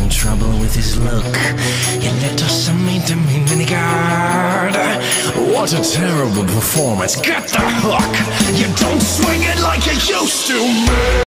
in trouble with his look. You let us meet him in many guard. What a terrible performance. Get the hook. You don't swing it like you used to, man.